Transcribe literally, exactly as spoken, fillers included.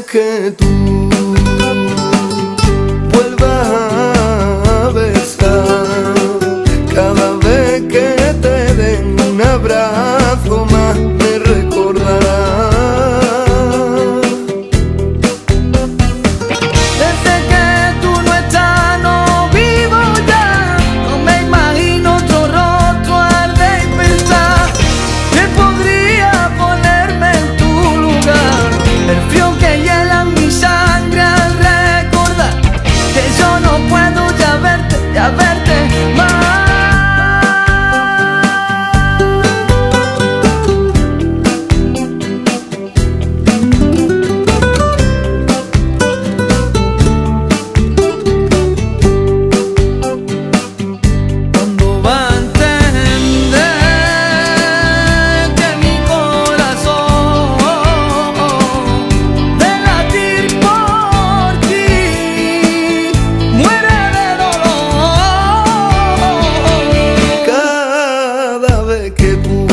que tú vuelvas a besar, cada vez que te den un abrazo más me recordarás. Desde que tú no estás no vivo ya, no me imagino otro rostro al de pensar que podría ponerme en tu lugar, el frío que hiela mi sangre al recordar que yo no puedo ya verte, ya verte más. Que tú